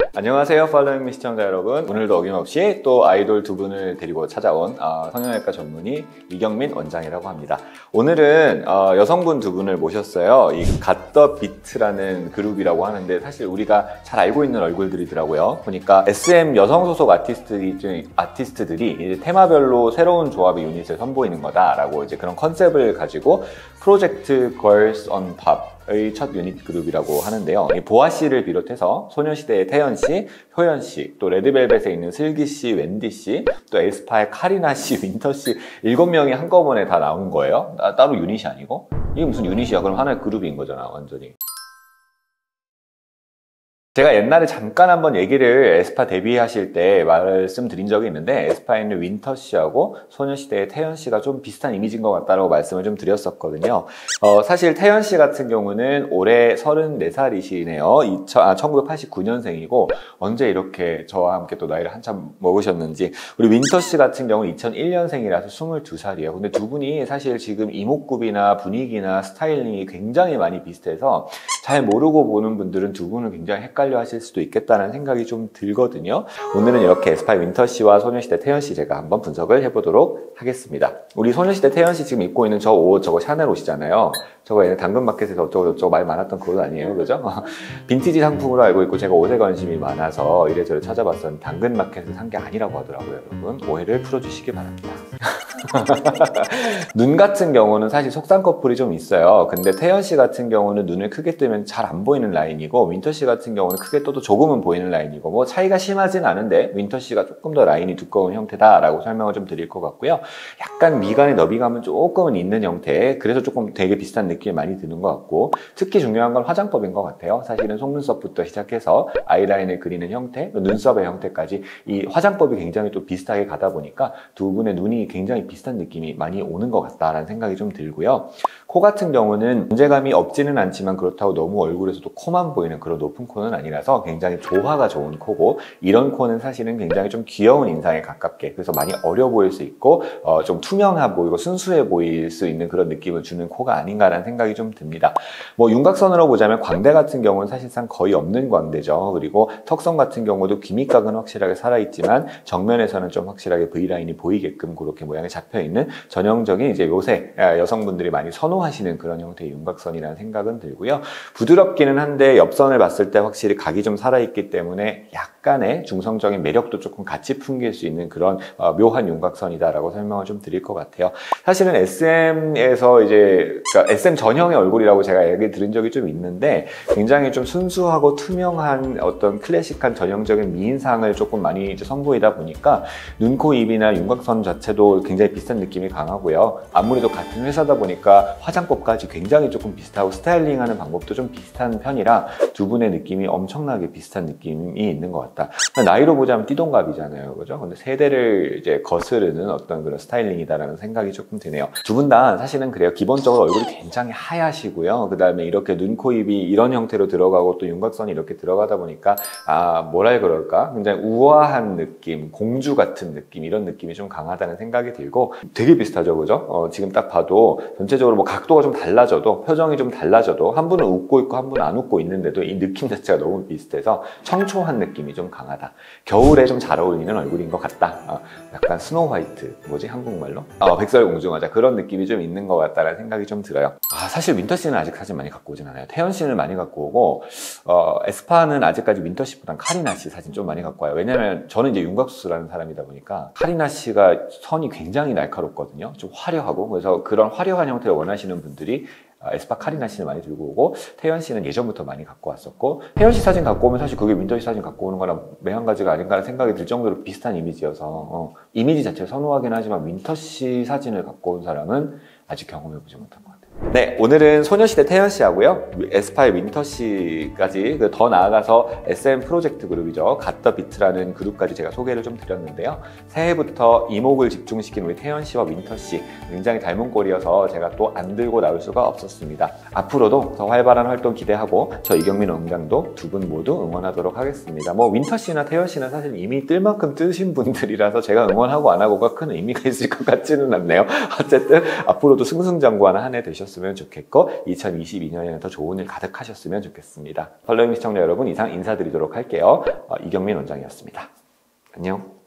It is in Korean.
안녕하세요, 팔로잉미 시청자 여러분. 오늘도 어김없이 또 아이돌 두 분을 데리고 찾아온 성형외과 전문의 이경민 원장이라고 합니다. 오늘은 여성분 두 분을 모셨어요. 이 갓더 비트라는 그룹이라고 하는데 사실 우리가 잘 알고 있는 얼굴들이더라고요. 보니까 SM 여성 소속 아티스트들이 이제 테마별로 새로운 조합의 유닛을 선보이는 거다라고 이제 그런 컨셉을 가지고 프로젝트 Girls on Pop의 첫 유닛 그룹이라고 하는데요. 보아 씨를 비롯해서 소녀시대의 태연 씨, 효연 씨, 또 레드벨벳에 있는 슬기 씨, 웬디 씨, 또 에스파의 카리나 씨, 윈터 씨 7명이 한꺼번에 다 나온 거예요. 따로 유닛이 아니고. 이게 무슨 유닛이야? 그럼 하나의 그룹인 거잖아, 완전히. 제가 옛날에 잠깐 한번 얘기를 에스파 데뷔하실 때 말씀드린 적이 있는데 에스파에 있는 윈터 씨하고 소녀시대의 태연 씨가 좀 비슷한 이미지인 것 같다라고 말씀을 좀 드렸었거든요. 사실 태연 씨 같은 경우는 올해 34살이시네요. 1989년생이고 언제 이렇게 저와 함께 또 나이를 한참 먹으셨는지. 우리 윈터 씨 같은 경우는 2001년생이라서 22살이에요. 근데 두 분이 사실 지금 이목구비나 분위기나 스타일링이 굉장히 많이 비슷해서 잘 모르고 보는 분들은 두 분을 굉장히 헷갈려 하실 수도 있겠다는 생각이 좀 들거든요. 오늘은 이렇게 에스파의 윈터 씨와 소녀시대 태연 씨 제가 한번 분석을 해보도록 하겠습니다. 우리 소녀시대 태연 씨 지금 입고 있는 저 옷, 저거 샤넬 옷이잖아요. 저거 얘는 당근마켓에서 어쩌고저쩌고 말 많았던 그 옷 아니에요, 그죠? 빈티지 상품으로 알고 있고 제가 옷에 관심이 많아서 이래저래 찾아봤었는데 당근마켓에서 산 게 아니라고 하더라고요. 여러분 오해를 풀어주시기 바랍니다. 눈 같은 경우는 사실 속상 커플이 좀 있어요. 근데 태연 씨 같은 경우는 눈을 크게 뜨면 잘 안 보이는 라인이고 윈터 씨 같은 경우는 크게 떠도 조금은 보이는 라인이고 뭐 차이가 심하진 않은데 윈터 씨가 조금 더 라인이 두꺼운 형태다라고 설명을 좀 드릴 것 같고요. 약간 미간의 너비감은 조금은 있는 형태, 그래서 조금 되게 비슷한 느낌이 많이 드는 것 같고, 특히 중요한 건 화장법인 것 같아요. 사실은 속눈썹부터 시작해서 아이라인을 그리는 형태, 눈썹의 형태까지 이 화장법이 굉장히 또 비슷하게 가다 보니까 두 분의 눈이 굉장히 비슷한 느낌이 많이 오는 것 같다라는 생각이 좀 들고요. 코 같은 경우는 존재감이 없지는 않지만 그렇다고 너무 얼굴에서도 코만 보이는 그런 높은 코는 아니라서 굉장히 조화가 좋은 코고, 이런 코는 사실은 굉장히 좀 귀여운 인상에 가깝게, 그래서 많이 어려 보일 수 있고 좀 투명해 보이고 순수해 보일 수 있는 그런 느낌을 주는 코가 아닌가라는 생각이 좀 듭니다. 뭐 윤곽선으로 보자면 광대 같은 경우는 사실상 거의 없는 광대죠. 그리고 턱선 같은 경우도 귀밑각은 확실하게 살아있지만 정면에서는 좀 확실하게 V라인이 보이게끔 그렇게 모양이 잡혀있는 전형적인 이제 요새 여성분들이 많이 선호하시는 그런 형태의 윤곽선이라는 생각은 들고요. 부드럽기는 한데 옆선을 봤을 때 확실히 각이 좀 살아있기 때문에 약간의 중성적인 매력도 조금 같이 풍길 수 있는 그런 묘한 윤곽선이다라고 설명을 좀 드릴 것 같아요. 사실은 SM에서 이제 그러니까 SM 전형의 얼굴이라고 제가 얘기 들은 적이 좀 있는데 굉장히 좀 순수하고 투명한 어떤 클래식한 전형적인 미인상을 조금 많이 이제 선보이다 보니까 눈, 코, 입이나 윤곽선 자체도 굉장히 비슷한 느낌이 강하고요. 아무래도 같은 회사다 보니까 화장법까지 굉장히 조금 비슷하고 스타일링하는 방법도 좀 비슷한 편이라 두 분의 느낌이 엄청나게 비슷한 느낌이 있는 것 같다. 나이로 보자면 띠동갑이잖아요, 그죠? 근데 세대를 이제 거스르는 어떤 그런 스타일링이다라는 생각이 조금 드네요. 두 분 다 사실은 그래요. 기본적으로 얼굴이 굉장히 하얗시고요. 그 다음에 이렇게 눈, 코, 입이 이런 형태로 들어가고 또 윤곽선이 이렇게 들어가다 보니까 뭐라 그럴까? 굉장히 우아한 느낌, 공주 같은 느낌, 이런 느낌이 좀 강하다는 생각이 들고 되게 비슷하죠, 그죠? 지금 딱 봐도 전체적으로 뭐 각도가 좀 달라져도, 표정이 좀 달라져도 한 분은 웃고 있고 한 분은 안 웃고 있는데도 이 느낌 자체가 너무 비슷해서 청초한 느낌이 좀 강하다. 겨울에 좀 잘 어울리는 얼굴인 것 같다. 약간 스노우 화이트, 뭐지 한국말로? 백설공주, 맞아. 그런 느낌이 좀 있는 것 같다라는 생각이 좀 들어요. 사실 윈터 씨는 아직 사진 많이 갖고 오진 않아요. 태연 씨는 많이 갖고 오고 에스파는 아직까지 윈터 씨보단 카리나 씨 사진 좀 많이 갖고 와요. 왜냐면 저는 이제 윤곽수술하는 사람이다 보니까 카리나 씨가 선이 굉장히 날카롭거든요. 좀 화려하고, 그래서 그런 화려한 형태를 원하시는 분들이 에스파 카리나 씨는 많이 들고 오고, 태연 씨는 예전부터 많이 갖고 왔었고, 태연 씨 사진 갖고 오면 사실 그게 윈터 씨 사진 갖고 오는 거랑 매한가지가 아닌가라는 생각이 들 정도로 비슷한 이미지여서 이미지 자체를 선호하긴 하지만 윈터 씨 사진을 갖고 온 사람은 아직 경험해보지 못한 것 같아요. 네, 오늘은 소녀시대 태연 씨하고요, 에스파의 윈터 씨까지, 더 나아가서 SM 프로젝트 그룹이죠, 갓더 비트라는 그룹까지 제가 소개를 좀 드렸는데요. 새해부터 이목을 집중시킨 우리 태연 씨와 윈터 씨 굉장히 닮은 꼴이어서 제가 또 안 들고 나올 수가 없었습니다. 앞으로도 더 활발한 활동 기대하고 저 이경민 원장도 두 분 모두 응원하도록 하겠습니다. 뭐 윈터 씨나 태연 씨는 사실 이미 뜰 만큼 뜨신 분들이라서 제가 응원하고 안 하고가 큰 의미가 있을 것 같지는 않네요. 어쨌든 앞으로도 승승장구하는 한 해 되셨으면 보셨으면 좋겠고 2022년에는 더 좋은 일 가득하셨으면 좋겠습니다. 팔로잉 시청자 여러분, 이상 인사드리도록 할게요. 이경민 원장이었습니다. 안녕.